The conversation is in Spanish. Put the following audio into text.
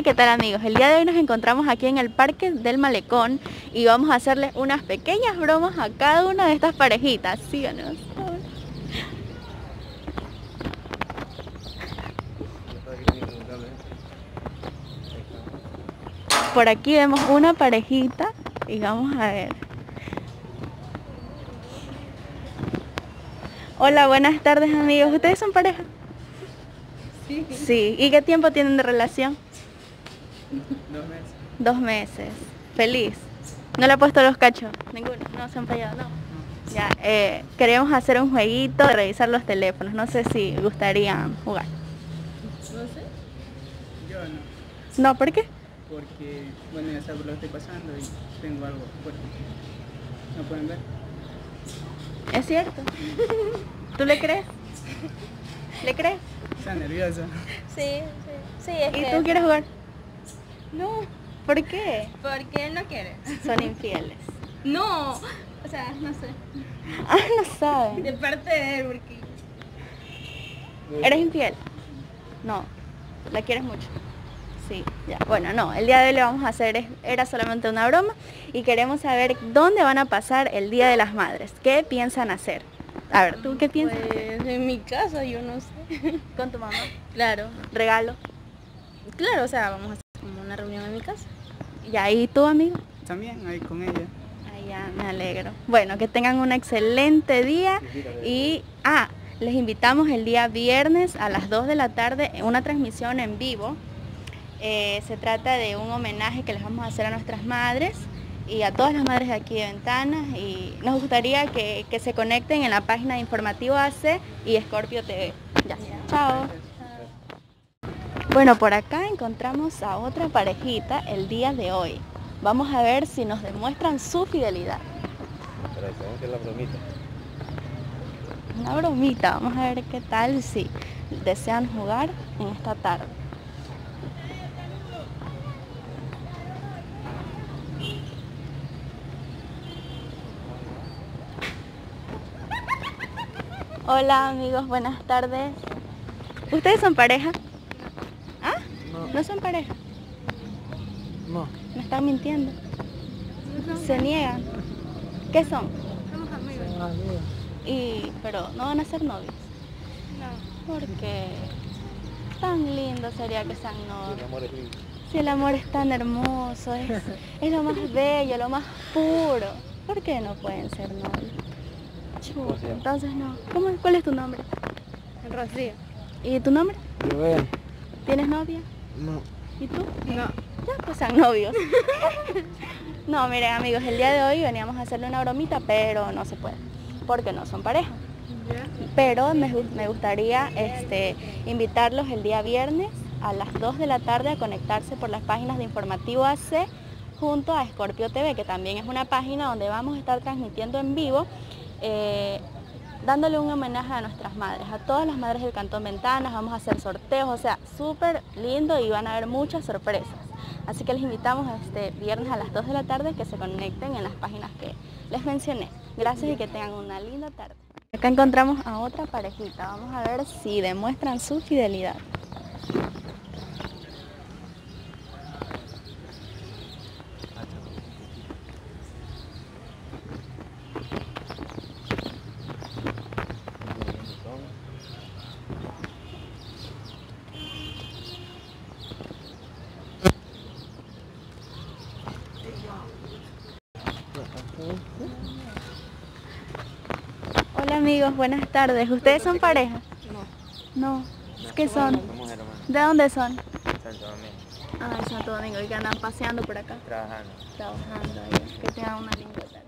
Hola, ¿qué tal amigos? El día de hoy nos encontramos aquí en el Parque del Malecón y vamos a hacerles unas pequeñas bromas a cada una de estas parejitas. Síganos. Por aquí vemos una parejita y vamos a ver. Hola, buenas tardes amigos. ¿Ustedes son pareja? Sí. Sí. ¿Y qué tiempo tienen de relación? 2 meses. 2 meses. ¿Feliz? ¿No le ha puesto los cachos? Ninguno. No se han fallado, no. Ya, queremos hacer un jueguito de revisar los teléfonos. No sé si gustarían jugar. No sé. Yo no. No, ¿por qué? Porque, bueno, ya sabes lo que estoy pasando y tengo algo fuerte. ¿No pueden ver? Es cierto. ¿Tú le crees? ¿Le crees? Está nerviosa. Sí, es ¿Y que tú quieres jugar? no, ¿Por qué? porque él no quiere. Son infieles. No, o sea, no sé. Ah, no saben. De parte de él, porque ¿Eres infiel? No. ¿La quieres mucho? Sí, ya. Bueno, no, el día de hoy le vamos a hacer, era solamente una broma y queremos saber dónde van a pasar el Día de las Madres. ¿Qué piensan hacer? A ver, ¿tú qué piensas? pues en mi casa yo no sé. ¿Con tu mamá? Claro, ¿Regalo? claro, o sea, vamos a hacer como una reunión en mi casa. ¿Y ahí tú, amigo? También ahí con ella. Ay, ya, me alegro. Bueno, que tengan un excelente día y les invitamos el día viernes a las 2 de la tarde en una transmisión en vivo. Se trata de un homenaje que les vamos a hacer a nuestras madres y a todas las madres de aquí de Ventanas, y nos gustaría que se conecten en la página de Informativo AC y Scorpio TV. Ya, chao. Bueno, por acá encontramos a otra parejita el día de hoy. Vamos a ver si nos demuestran su fidelidad. Pero eso es la bromita. Una bromita, vamos a ver qué tal si desean jugar en esta tarde. Hola amigos, buenas tardes. ¿Ustedes son pareja? ¿Ah? ¿No son pareja? No. ¿Me están mintiendo? ¿Se niegan? ¿Qué son? Somos amigos. Pero no van a ser novios. No. Porque tan lindo sería que sean El novios. amor es lindo. Si el amor es tan hermoso, es lo más bello, lo más puro. ¿Por qué no pueden ser novios? ¿Cómo se llama? Entonces no. ¿Cuál es tu nombre? Rocío. ¿Y tu nombre? Joel. ¿Tienes novia? No. ¿Y tú? No. Ya, pues sean novios. No, miren amigos, el día de hoy veníamos a hacerle una bromita, pero no se puede, porque no son pareja. Pero me gustaría invitarlos el día viernes a las 2 de la tarde a conectarse por las páginas de Informativo AC junto a Scorpio TV, que también es una página donde vamos a estar transmitiendo en vivo, dándole un homenaje a nuestras madres, a todas las madres del Cantón Ventanas. Vamos a hacer sorteos, o sea, súper lindo, y van a haber muchas sorpresas. Así que les invitamos este viernes a las 2 de la tarde que se conecten en las páginas que les mencioné. Gracias y que tengan una linda tarde. Acá encontramos a otra parejita. Vamos a ver si demuestran su fidelidad. Hola amigos, buenas tardes. ¿Ustedes son pareja? No. ¿Qué son? Somos hermanos. ¿De dónde son? Santo Domingo. Ah, de Santo Domingo, y que andan paseando por acá. Trabajando. Trabajando ahí. Que tengan una linda tarde.